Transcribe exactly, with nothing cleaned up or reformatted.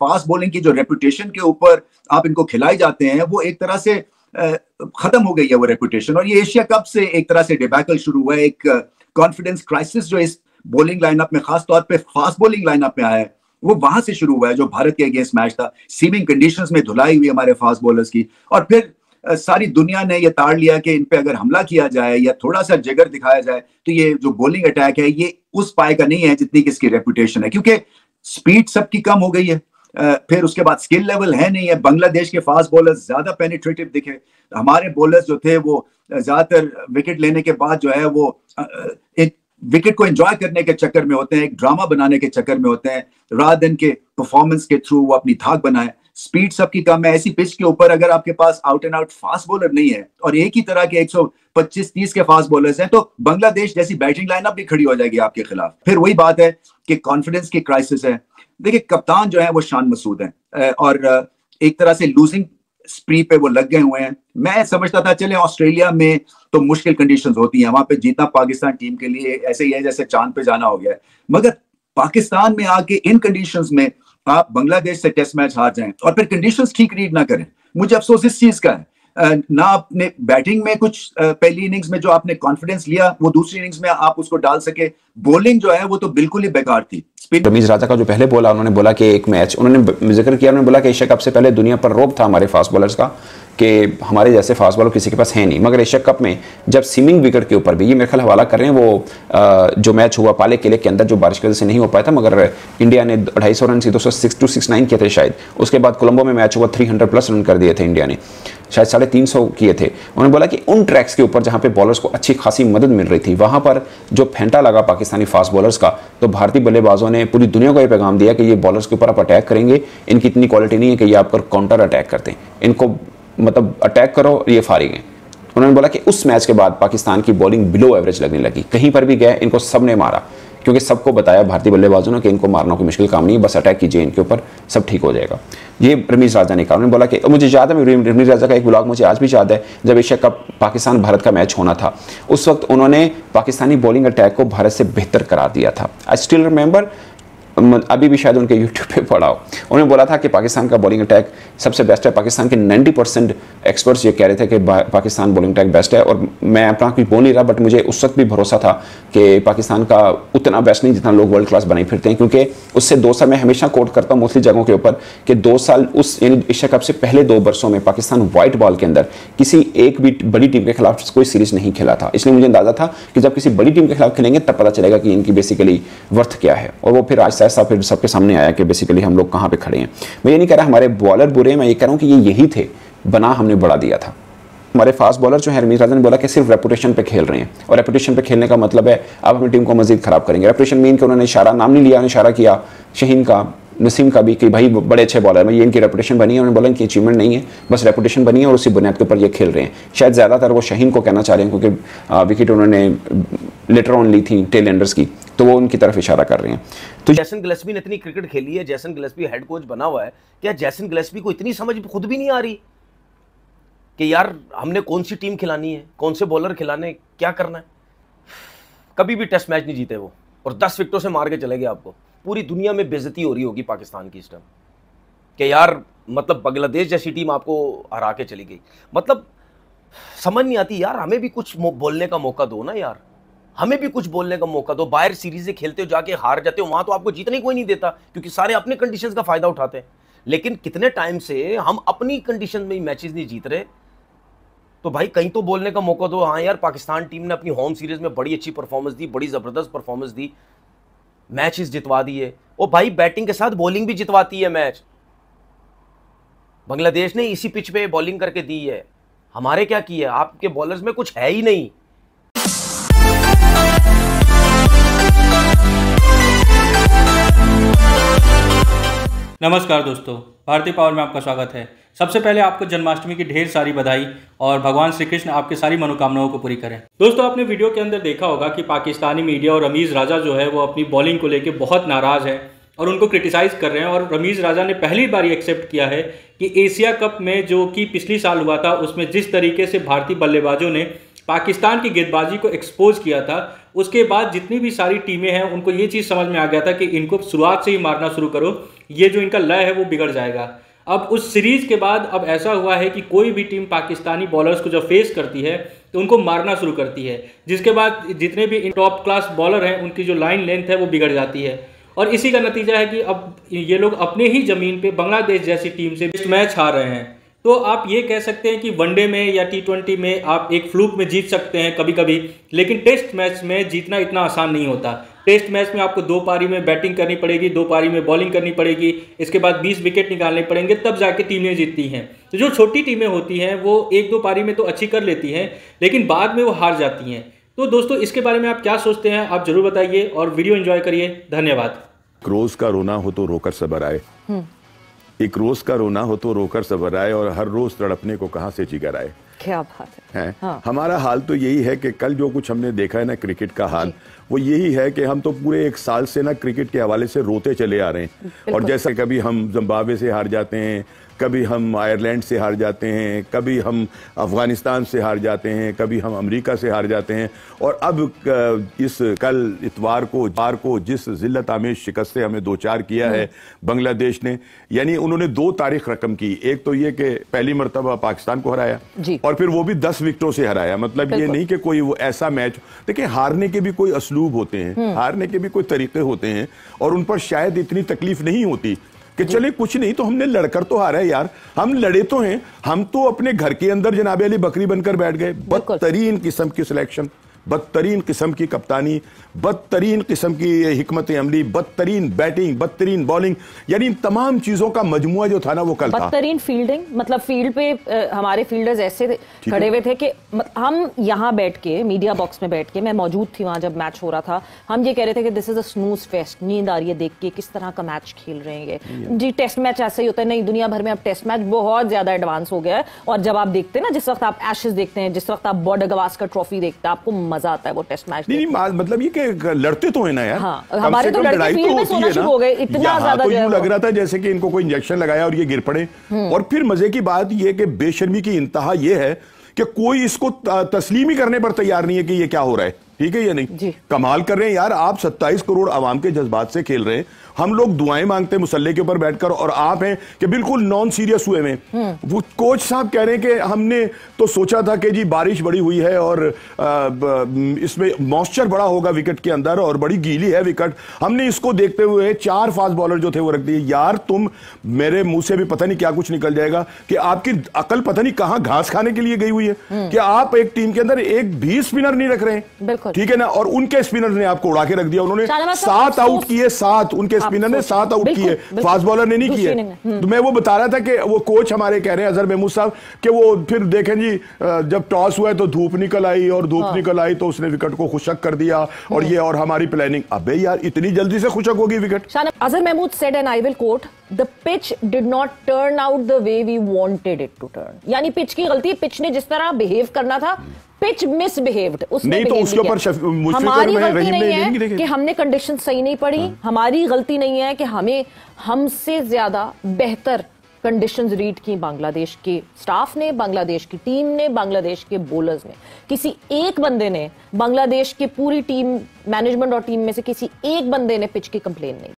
Fast bowling की जो reputation के ऊपर आप इनको खिलाए जाते हैं, वो एक तरह से खत्म हो गई है वो रेपुटेशन। और ये एशिया कप से एक तरह से डिबैकल शुरू हुआ है, एक कॉन्फिडेंस क्राइसिस जो इस बॉलिंग लाइनअप में, खास तौर पे फास्ट बॉलिंग लाइनअप में आया है, वो वहां से शुरू हुआ है, जो भारत के अगेंस्ट मैच था। सीमिंग कंडीशंस में धुलाई हुई हमारे फास्ट बॉलर्स की, और फिर सारी दुनिया ने ये ताड़ लिया कि इन पे अगर हमला किया जाए या थोड़ा सा जिगर दिखाया जाए तो ये जो बॉलिंग अटैक है ये उस पाए का नहीं है जितनी कि इसकी रेपुटेशन है, क्योंकि स्पीड सबकी कम हो गई है। फिर उसके बाद स्किल लेवल है नहीं है। बांग्लादेश के फास्ट बॉलर्स ज्यादा पेनिट्रेटिव दिखे, हमारे बॉलर्स जो थे वो ज्यादातर विकेट लेने के बाद जो है वो एक विकेट को एंजॉय करने के चक्कर में होते हैं, एक ड्रामा बनाने के चक्कर में होते हैं, रात दिन के परफॉर्मेंस के थ्रू वो अपनी धाक बनाए। स्पीड सबकी कम है। ऐसी पिच के ऊपर अगर आपके पास out and out fast bowler नहीं है और एक ही तरह के एक सौ पच्चीस तीस के फास्ट बॉलर्स हैं, तो बांग्लादेश जैसी बैटिंग लाइनअप भी खड़ी हो जाएगी आपके खिलाफ। फिर वही बात है कि कॉन्फिडेंस की क्राइसिस है। देखिए, कप्तान जो है वो शान मसूद है और एक तरह से लूजिंग स्प्री पे वो लग गए हुए हैं। मैं समझता था चले ऑस्ट्रेलिया में तो मुश्किल कंडीशंस होती हैं, वहां पे जीतना पाकिस्तान टीम के लिए ऐसे ही है जैसे चांद पे जाना हो गया है, मगर पाकिस्तान में आके इन कंडीशंस में आप बांग्लादेश से टेस्ट मैच हार जाएं और फिर कंडीशंस ठीक रीड ना करें, मुझे अफसोस इस चीज का है। ना आपने बैटिंग में कुछ पहली इनिंग्स में जो आपने कॉन्फिडेंस लिया वो दूसरी इनिंग्स में आप उसको डाल सके, बॉलिंग जो है वो तो बिल्कुल ही बेकार थी। रमीज राजा का जो पहले बोला, उन्होंने बोला कि एक मैच उन्होंने जिक्र किया, उन्होंने बोला कि एशिया कप से पहले दुनिया पर रोब था हमारे फास्ट बॉलर्स का कि हमारे जैसे फास्ट बॉलर किसी के पास है नहीं, मगर एशिया कप में जब सीमिंग विकेट के ऊपर भी, ये मेरे ख्याल हवाला कर रहे हैं वो जो मैच हुआ पाले किले के अंदर जो बारिश की वजह से नहीं हो पाया था, मगर इंडिया ने ढाई सौ रन से दो सौ सिक्स टू सिक्स नाइन किए थे शायद। उसके बाद कोलंबो में मैच हुआ, थ्री हंड्रेड प्लस रन कर दिए थे इंडिया ने, शायद साढ़े तीन सौ किए थे। उन्होंने बोला कि उन ट्रैक्स के ऊपर जहां पे बॉलर्स को अच्छी खासी मदद मिल रही थी, वहां पर जो फेंटा लगा पाकिस्तानी फास्ट बॉलर्स का, तो भारतीय बल्लेबाजों ने पूरी दुनिया को यह पैगाम दिया कि ये बॉलर्स के ऊपर आप अटैक करेंगे, इनकी इतनी क्वालिटी नहीं है कि ये आप पर काउंटर अटैक करते हैं, इनको मतलब अटैक करो, ये फारिग हैं। उन्होंने बोला कि उस मैच के बाद पाकिस्तान की बॉलिंग बिलो एवरेज लगने लगी, कहीं पर भी गए इनको सब ने मारा, क्योंकि सबको बताया भारतीय बल्लेबाजों ने कि इनको मारना कोई मुश्किल काम नहीं है, बस अटैक कीजिए इनके ऊपर, सब ठीक हो जाएगा। ये रमीज राजा ने कहा। उन्होंने बोला कि मुझे याद है, रमीज राजा का एक ब्लॉग मुझे आज भी याद है, जब एशिया कप पाकिस्तान भारत का मैच होना था, उस वक्त उन्होंने पाकिस्तानी बॉलिंग अटैक को भारत से बेहतर करार दिया था। आई स्टिल रिमेंबर, अभी भी शायद उनके यूट्यूब पे पढ़ा हो, उन्होंने बोला था कि पाकिस्तान का बॉलिंग अटैक सबसे बेस्ट है। पाकिस्तान के नब्बे परसेंट एक्सपर्ट्स ये कह रहे थे कि पाकिस्तान बॉलिंग अटैक बेस्ट है, और मैं अपना कुछ बोल नहीं रहा, बट मुझे उस वक्त भी भरोसा था कि पाकिस्तान का उतना बेस्ट नहीं जितना लोग वर्ल्ड क्लास बनाई फिरते हैं, क्योंकि उससे दो साल मैं हमेशा कोट करता हूँ मोस्टली जगहों के ऊपर कि दो साल उस यानी एशिया कप से पहले दो वर्षों में पाकिस्तान वाइट बॉल के अंदर किसी एक भी बड़ी टीम के खिलाफ कोई सीरीज नहीं खेला था। इसलिए मुझे अंदाजा था कि जब किसी बड़ी टीम के खिलाफ खेलेंगे तब पता चलेगा कि इनकी बेसिकली वर्थ क्या है, और वो फिर आहिस्ता आहिस्ता फिर सबके सामने आया कि बेसिकली हम लोग कहाँ पे खड़े हैं। मैं ये नहीं कह रहा हमारे बॉलर बुरे हैं, मैं ये कह रहा हूँ कि ये यही थे, बना हमने बढ़ा दिया था। हमारे फास्ट बॉलर जो है, रमीज राजा ने बोला कि सिर्फ रेपुटेशन पे खेल रहे हैं, और रेपुटेशन पे खेलने का मतलब है आप अपनी टीम को मजीद खराब करेंगे। रेपुटेशन मीन कि उन्होंने इशारा, नाम नहीं लिया, उन्होंने इशारा किया शहीन का, नसीम का भी, कि भाई बड़े अच्छे बॉलर हैं, ये इनकी रेपुटेशन बनी है। उन्होंने बोला इनकी अचीवमेंट नहीं है, बस रेपुटेशन बनी है और उसी बुनियाद के ऊपर ये खेल रहे हैं। शायद ज़्यादातर वो शहीन को कहना चाह रहे हैं, क्योंकि विकेट उन्होंने लेटर ऑन ली थी टेल एंडर्स की, तो वो उनकी तरफ इशारा कर रहे हैं। तो जैसन गिलेस्पी ने इतनी क्रिकेट खेली है, जैसन गिलेस्पी हेड कोच बना हुआ है, क्या जैसन गिलेस्पी को इतनी समझ खुद भी नहीं आ रही कि यार हमने कौन सी टीम खिलानी है, कौन से बॉलर खिलाने, क्या करना है? कभी भी टेस्ट मैच नहीं जीते वो, और दस विकेटों से मार के चले गए आपको। पूरी दुनिया में बेइज्जती हो रही होगी पाकिस्तान की इस टाइम कि यार मतलब बांग्लादेश जैसी टीम आपको हरा के चली गई। मतलब समझ नहीं आती यार, हमें भी कुछ बोलने का मौका दो ना यार, हमें भी कुछ बोलने का मौका दो। बाहर सीरीजें खेलते हो, जाके हार जाते हो, वहां तो आपको जीतने कोई नहीं देता, क्योंकि सारे अपने कंडीशंस का फायदा उठाते हैं। लेकिन कितने टाइम से हम अपनी कंडीशन में ही मैचेस नहीं जीत रहे, तो भाई कहीं तो बोलने का मौका दो। हाँ यार, पाकिस्तान टीम ने अपनी होम सीरीज में बड़ी अच्छी परफॉर्मेंस दी, बड़ी जबरदस्त परफॉर्मेंस दी, मैचेस जितवा दिए। ओ भाई, बैटिंग के साथ बॉलिंग भी जितवाती है मैच। बांग्लादेश ने इसी पिच पे बॉलिंग करके दी है, हमारे क्या किया? आपके बॉलर्स में कुछ है ही नहीं। नमस्कार दोस्तों, भारतीय पावर में आपका स्वागत है। सबसे पहले आपको जन्माष्टमी की ढेर सारी बधाई, और भगवान श्री कृष्ण आपकी सारी मनोकामनाओं को पूरी करें। दोस्तों, आपने वीडियो के अंदर देखा होगा कि पाकिस्तानी मीडिया और रमीज राजा जो है वो अपनी बॉलिंग को लेकर बहुत नाराज़ है और उनको क्रिटिसाइज़ कर रहे हैं। और रमीज राजा ने पहली बार ये एक्सेप्ट किया है कि एशिया कप में जो कि पिछली साल हुआ था, उसमें जिस तरीके से भारतीय बल्लेबाजों ने पाकिस्तान की गेंदबाजी को एक्सपोज किया था, उसके बाद जितनी भी सारी टीमें हैं उनको ये चीज़ समझ में आ गया था कि इनको शुरुआत से ही मारना शुरू करो ये जो इनका लय है वो बिगड़ जाएगा। अब उस सीरीज के बाद अब ऐसा हुआ है कि कोई भी टीम पाकिस्तानी बॉलर्स को जब फेस करती है तो उनको मारना शुरू करती है, जिसके बाद जितने भी टॉप क्लास बॉलर हैं उनकी जो लाइन लेंथ है वो बिगड़ जाती है। और इसी का नतीजा है कि अब ये लोग अपने ही ज़मीन पे बांग्लादेश जैसी टीम से टेस्ट मैच हार रहे हैं। तो आप ये कह सकते हैं कि वनडे में या टी ट्वेंटी में आप एक फ्लूक में जीत सकते हैं कभी कभी, लेकिन टेस्ट मैच में जीतना इतना आसान नहीं होता। टेस्ट मैच में आपको दो पारी में बैटिंग करनी पड़ेगी, दो पारी में बॉलिंग करनी पड़ेगी, इसके बाद बीस विकेट निकालने पड़ेंगे, तब जाके टीमें जीतती हैं। तो जो छोटी टीमें होती हैं वो एक दो पारी में तो अच्छी कर लेती हैं, लेकिन बाद में वो हार जाती हैं। तो दोस्तों इसके बारे में आप क्या सोचते हैं, आप जरूर बताइए और वीडियो एंजॉय करिए। धन्यवाद। रोज का रोना हो तो रोकर सबर आए, एक रोज का रोना हो तो रोकर सबर आए, और हर रोज तड़पने को कहां से जिगर आए। क्या बात है, है? हाँ। हमारा हाल तो यही है कि कल जो कुछ हमने देखा है ना क्रिकेट का हाल, वो यही है कि हम तो पूरे एक साल से ना क्रिकेट के हवाले से रोते चले आ रहे हैं। और जैसा कभी हम जिम्बाब्वे से हार जाते हैं, कभी हम आयरलैंड से हार जाते हैं, कभी हम अफगानिस्तान से हार जाते हैं, कभी हम अमेरिका से हार जाते हैं, और अब इस कल इतवार को बार को जिस जिल्लत आमेज शिकस्त से हमें दो चार किया है बांग्लादेश ने, यानी उन्होंने दो तारीख रकम की। एक तो ये कि पहली मरतबा पाकिस्तान को हराया और फिर वो भी दस विकेटों से हराया। मतलब ये नहीं कि कोई वो ऐसा मैच, देखिए हारने के भी कोई असलूब होते हैं, हारने के भी कोई तरीके होते हैं, और उन पर शायद इतनी तकलीफ नहीं होती कि चले कुछ नहीं तो हमने लड़कर तो हारा है यार, हम लड़े तो हैं, हम तो अपने घर के अंदर जनाब अली बकरी बनकर बैठ गए। बदतरीन किस्म की सिलेक्शन, बदतरीन किस्म की कप्तानी, बदतरीन किस्म की हिकमत अमली, बदतरीन बैटिंग, बदतरीन बॉलिंग, यानी इन तमाम चीजों का मजमुआ जो था ना वो कल था। बदतरीन फील्डिंग, मतलब फील्ड पे आ, हमारे फील्डर्स ऐसे खड़े हुए थे कि हम यहाँ बैठ के मीडिया बॉक्स में बैठ के, मैं मौजूद थी वहां जब मैच हो रहा था, हम ये कह रहे थे कि this is a snooze fest, नींद आ रही है देख के किस तरह का मैच खेल रहे हैं जी। टेस्ट मैच ऐसा ही होता है, नहीं दुनिया भर में अब टेस्ट मैच बहुत ज्यादा एडवांस हो गया है। और जब आप देखते हैं ना, जिस वक्त आप एशेज देखते हैं, जिस वक्त आप बॉर्डर गवास्कर ट्रॉफी देखते हैं, आपको मजा आता है वो टेस्ट मैच। नहीं, नहीं, मतलब ये कि लड़ते तो है ना यार। हाँ, हमारे तो लड़ाई फील्ड में सोना शुरू हो गए, इतना ज्यादा तो यूं लग रहा था जैसे कि इनको कोई इंजेक्शन लगाया और ये गिर पड़े। और फिर मजे की बात ये कि बेशर्मी की इंतहा ये है कि कोई इसको तस्लीम ही करने पर तैयार नहीं है कि ये क्या हो रहा है। ठीक है या नहीं? कमाल कर रहे हैं यार, आप सत्ताईस करोड़ आवाम के जज्बात से खेल रहे हैं, हम लोग दुआएं मांगते हैं मुसल्ले के ऊपर बैठकर, और आप हैं कि बिल्कुल नॉन सीरियस हुए में। वो कोच साहब कह रहे हैं कि हमने तो सोचा था कि जी बारिश बड़ी हुई है और इसमें मॉइस्चर बड़ा होगा विकेट के अंदर और बड़ी गीली है विकेट, हमने इसको देखते हुए चार फास्ट बॉलर जो थे वो रख दिए। यार तुम, मेरे मुंह से भी पता नहीं क्या कुछ निकल जाएगा कि आपकी अकल पता नहीं कहां घास खाने के लिए गई हुई है कि आप एक टीम के अंदर एक भी स्पिनर नहीं रख रहे हैं। ठीक है ना? और उनके स्पिनर ने आपको उड़ा के रख दिया। उन्होंने सात आउट किए, सात उनके स्पिनर ने सात आउट किए, फास्ट बॉलर ने नहीं किए। तो मैं वो बता रहा था कि वो कोच हमारे कह रहे हैं अजहर महमूद साहब कि वो फिर देखें जी, जब टॉस हुआ तो धूप निकल आई और धूप हाँ। निकल आई तो उसने विकेट को खुशक कर दिया, और ये और हमारी प्लानिंग। अबे यार इतनी जल्दी से खुशक होगी विकेट? Azhar Mahmood said and I will quote, the pitch did not turn out the way we wanted it to turn. यानी पिच की गलती, पिच ने जिस तरह बिहेव करना था, पिच मिसबिहेव्ड, उसने नहीं तो उसके ऊपर हमारी गलती नहीं है कि हमने कंडीशन सही नहीं पड़ी। हाँ। हमारी गलती नहीं है कि हमें हमसे ज्यादा बेहतर कंडीशंस रीड की बांग्लादेश के स्टाफ ने, बांग्लादेश की टीम ने, बांग्लादेश के बॉलर्स ने। किसी एक बंदे ने, बांग्लादेश की पूरी टीम मैनेजमेंट और टीम में से किसी एक बंदे ने पिच की कंप्लेन नहीं